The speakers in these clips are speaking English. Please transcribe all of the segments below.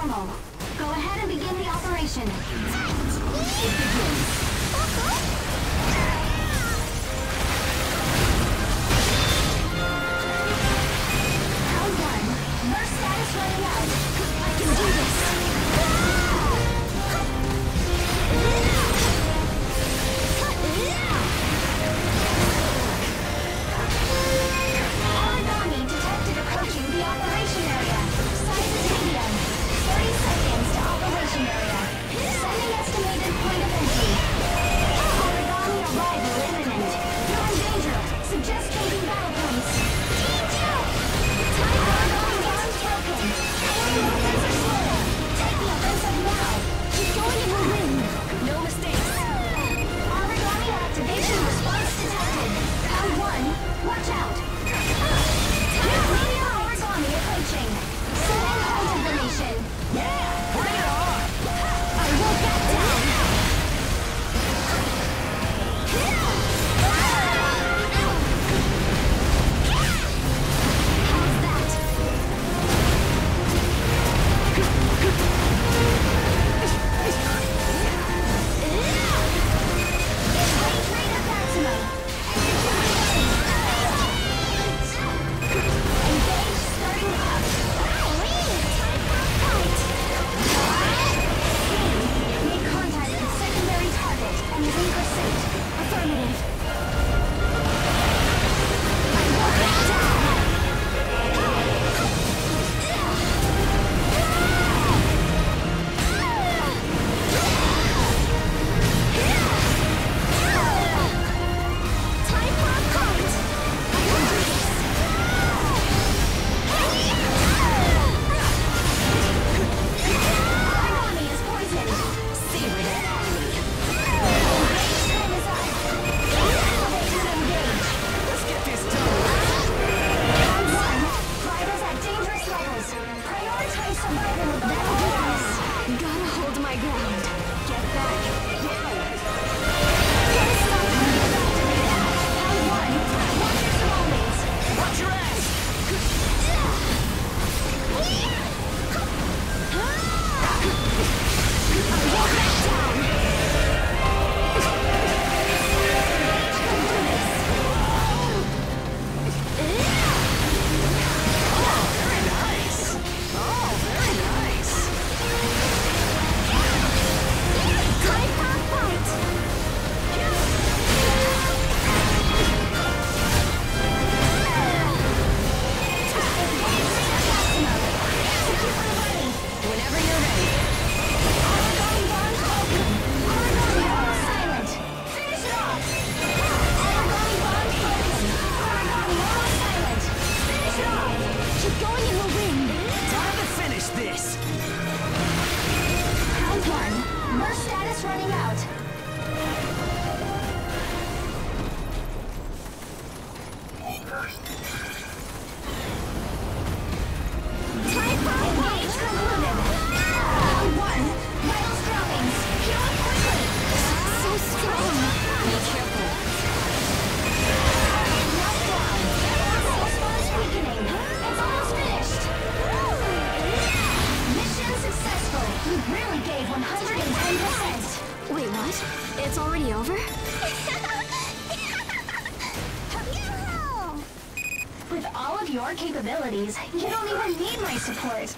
normal. Go ahead and begin the operation. It begins. Round one. Burst status running out. I can do this. Origami detected approaching the operation area. Size is medium. 30 seconds to operation area. Sending estimated point of entry. Origami arrival imminent. You're in danger. Suggest changing battle points. Time origami bond broken. Enemy movements are slow. Take the offensive now. Keep going and we'll win. No mistakes. Origami activation response detected. Round one. Watch out. Medium origami approaching. Sending point information. Yeah, bring it on. I won't back down. How's that? Range rate at maximum. Engage starting up. Time for a fight. Make contact with secondary target and is in pursuit. Affirmative. I won't back down. Time for a fight. I can do this. Origami is poisoned. See where that enemy. Engage time is up. Activate and engage. Let's get this done. Round one. Riders at dangerous levels. Prioritize survival of the wilderness. Gotta hold my ground. Get back. Gotta stop when it gets activated. Round one. Watch your surroundings. Watch your ass! Very nice! Oh, very nice! Time for a fight! Whenever you're ready. Origami bond broken. Origami all silent. Finish it off! Origami bond broken. Origami all silent. Finish it off! Keep going and we'll win! Time to finish this! Round one. Burst status running out. Time for a engage concluded. Round one. Vitals droppings. Healing quickly. So strong. Be careful. Knockdown. Orbital response weakening. It's almost finished. Mission successful. You really gave 110%. Wait, what? It's already over? With all of your capabilities, you don't even need my support.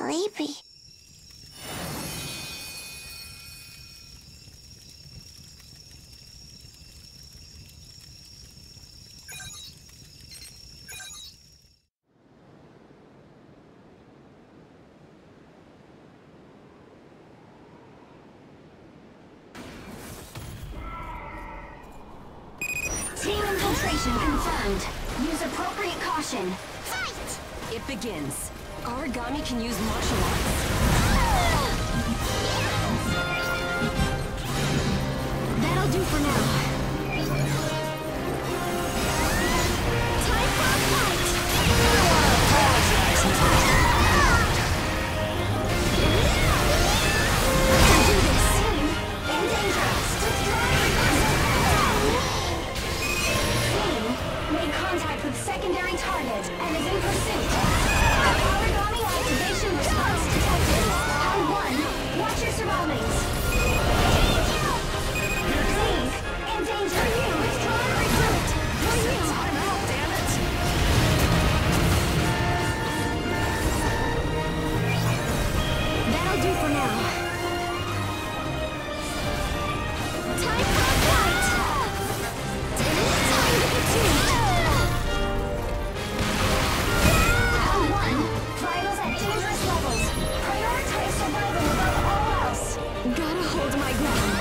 sleepy. Team infiltration confirmed. Use appropriate caution. Fight! It begins. Origami can use martial arts? That'll do for now. Time for a fight! I can do this! Team in danger. Team made contact with secondary target and is in pursuit. Origami activation response detected. Round 1. Watch your surroundings. Team in danger. Withdraw and recruit. Time out, damn it! That'll do for now. Time for a fight! Time to get to it! Round 1. Vitals at dangerous levels. Prioritize survival above all else. Gotta hold my ground.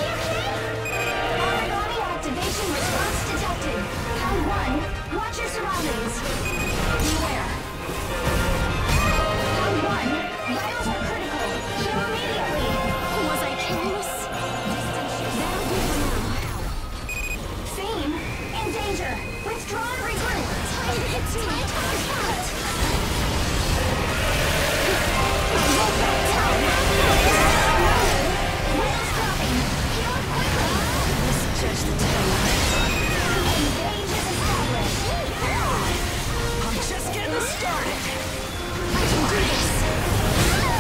Origami activation response detected. Round 1. Watch your surroundings. Beware. Round 1. Vitals are critical. Heal immediately. Was I careless? That'll do for now. Theme in danger. Withdraw and regroup. Time to get to it! Vitals dropping. Heal quickly. This is just the time. Engage is established. I'm just getting started. I can do this!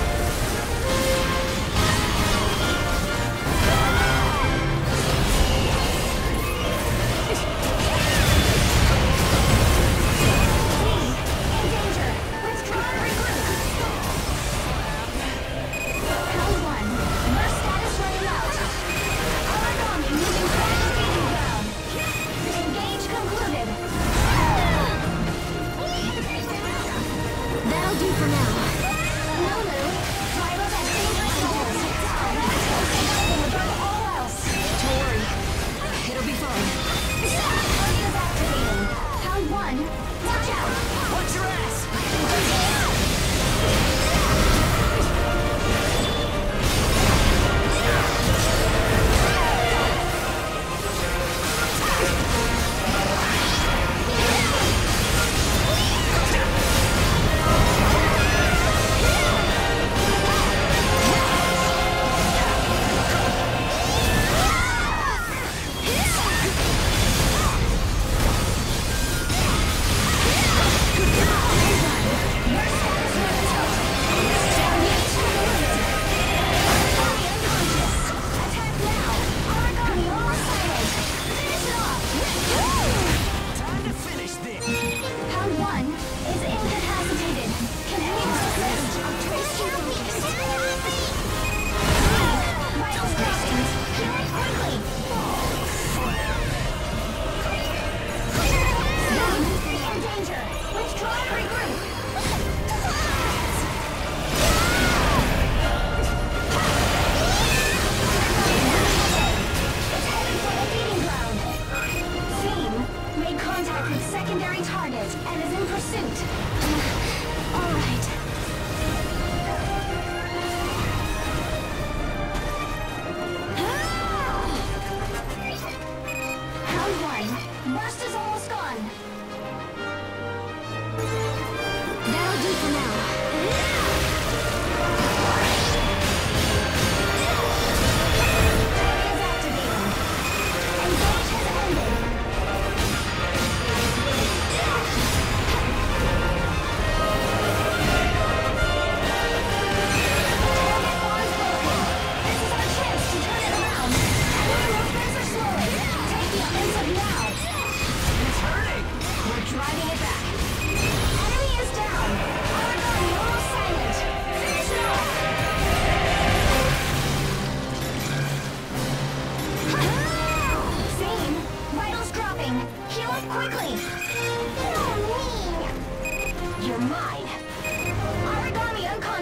In danger. Withdraw and regroup. Round 1. Burst status running out. Origami moving toward the feeding ground. Engage concluded. That'll do for now. Lulu, vitals at dangerous levels. Survival above all else. Don't worry. It'll be fine. Target is activating. Round 1. Watch out. Watch your ass!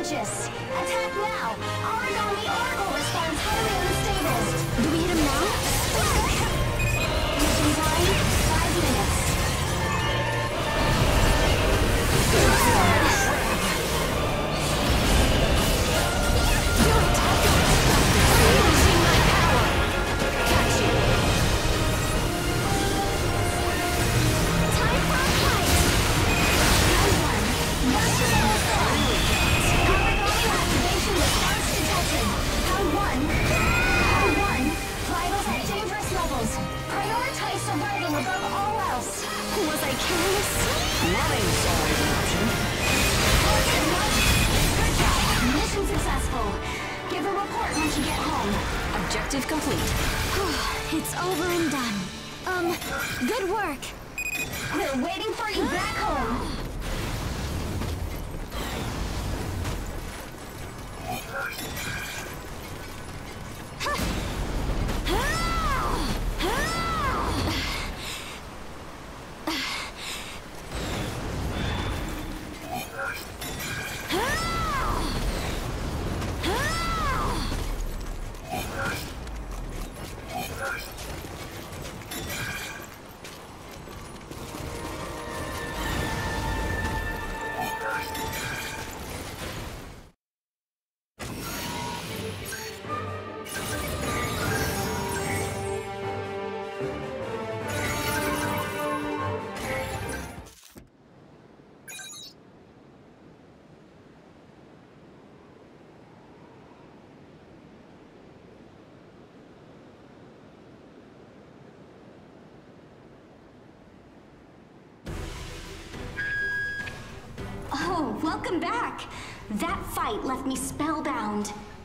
Aegis. Attack now. Origami Oracle responds highly unstable. Do we hit him now? Mission time, 5 minutes. Time for a fight! Activation response detected. Round 1. Round 1. Rivals at dangerous levels. Prioritize survival above all else. Was I careless? Running's always an option. Good job. Mission successful. Give a report once you get home. Objective complete. It's over and done. Good work. We're waiting for you back home. Oh, welcome back. That fight left me spellbound.